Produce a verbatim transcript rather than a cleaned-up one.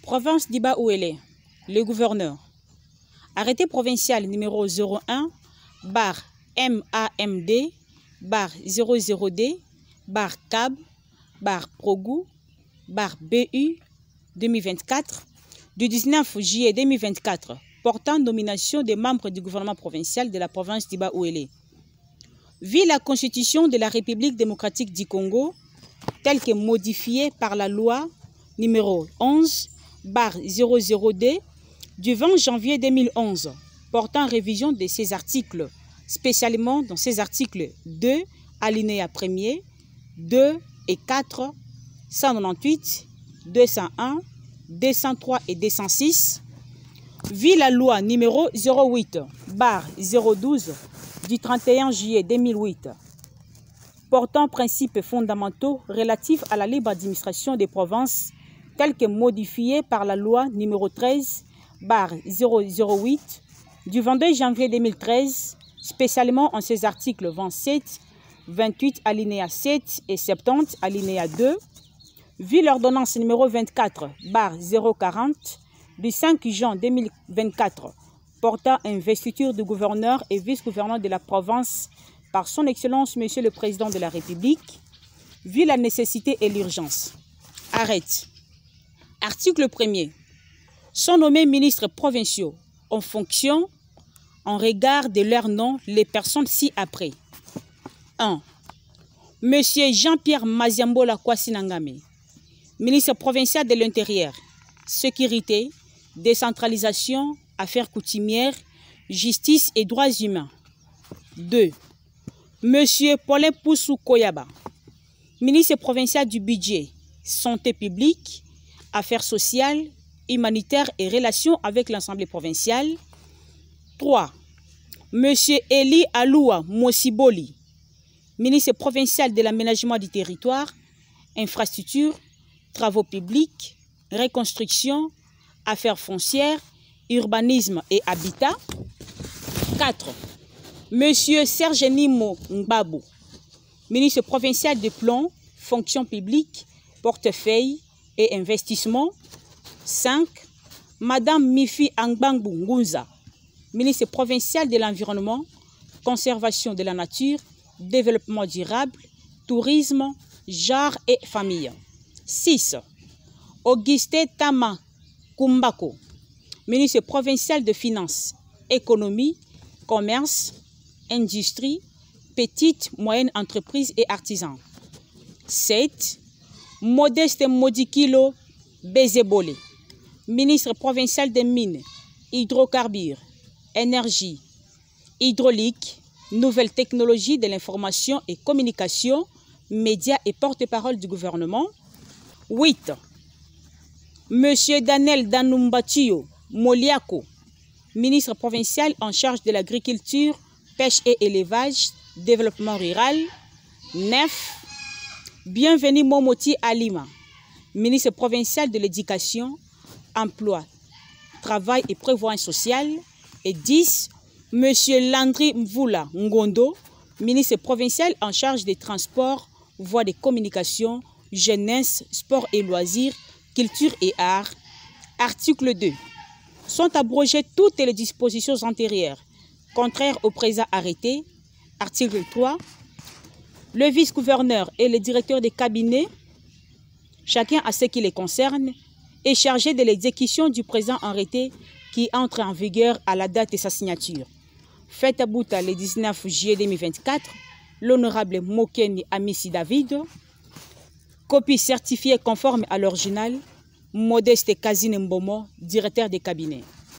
Province d'Iba-Ouélé, le gouverneur. Arrêté provincial numéro zéro un, barre M A M D, barre zéro zéro D, barre C A B, barre Progou, barre B U deux mille vingt-quatre, du dix-neuf juillet deux mille vingt-quatre, portant nomination des membres du gouvernement provincial de la province d'Iba-Ouélé. Vu la Constitution de la République démocratique du Congo, telle que modifiée par la loi numéro onze, barre zéro zéro D, du vingt janvier deux mille onze, portant révision de ces articles, spécialement dans ces articles deux, alinéa premier, deux et quatre, cent quatre-vingt-dix-huit, deux cent un, deux cent trois et deux cent six, via la loi numéro zéro huit, barre zéro douze, du trente et un juillet deux mille huit, portant principes fondamentaux relatifs à la libre administration des provinces, telle que modifiée par la loi numéro treize, barre zéro zéro huit, du vingt-deux janvier deux mille treize, spécialement en ses articles vingt-sept, vingt-huit, alinéa sept et soixante-dix, alinéa deux, vu l'ordonnance numéro vingt-quatre, barre zéro quarante, du cinq juin deux mille vingt-quatre, portant investiture du gouverneur et vice-gouverneur de la province par son Excellence Monsieur le Président de la République, vu la nécessité et l'urgence. Arrête. Article premier. Sont nommés ministres provinciaux en fonction, en regard de leur nom, les personnes ci-après. un. Monsieur Jean-Pierre Maziambola Kwasi-Nangame, ministre provincial de l'Intérieur, Sécurité, Décentralisation, Affaires coutumières, Justice et Droits humains. deux. Monsieur Paulin Poussou Koyaba, ministre provincial du Budget, Santé publique, Affaires sociales, humanitaires et relations avec l'Assemblée provinciale. trois. Monsieur Eli Aloua Mosiboli, ministre provincial de l'aménagement du territoire, infrastructures, travaux publics, reconstruction, affaires foncières, urbanisme et habitat. quatre. Monsieur Serge Nimo Ngbabou, ministre provincial des plans, fonction publique, portefeuille et investissement. cinq. Madame Mifi Angbangbou Ngunza, ministre provincial de l'environnement, conservation de la nature, développement durable, tourisme, genre et famille. six. Auguste Tama Kumbako, ministre provincial de finances, économie, commerce, industrie, petites, moyennes entreprises et artisans. sept. Modeste Modikilo Bezebole, ministre provincial des mines, hydrocarbures, énergie, hydraulique, nouvelles technologies de l'information et communication, médias et porte-parole du gouvernement. huit. Monsieur Daniel Danumbatio Moliako, ministre provincial en charge de l'agriculture, pêche et élevage, développement rural. neuf. Bienvenue Momoti Alima, ministre provincial de l'éducation, emploi, travail et prévoyance sociale. Et dix. Monsieur Landry Mvula Ngondo, ministre provincial en charge des transports, voies de communication, jeunesse, sport et loisirs, culture et arts. Article deux. Sont abrogées toutes les dispositions antérieures, contraires au présent arrêté. Article trois. Le vice-gouverneur et le directeur des cabinets, chacun à ce qui les concerne, est chargé de l'exécution du présent arrêté qui entre en vigueur à la date de sa signature. Fait à Bouta le dix-neuf juillet deux mille vingt-quatre, l'honorable Mokeni Amissi David, copie certifiée conforme à l'original, Modeste Kazine Mbomo, directeur des cabinets.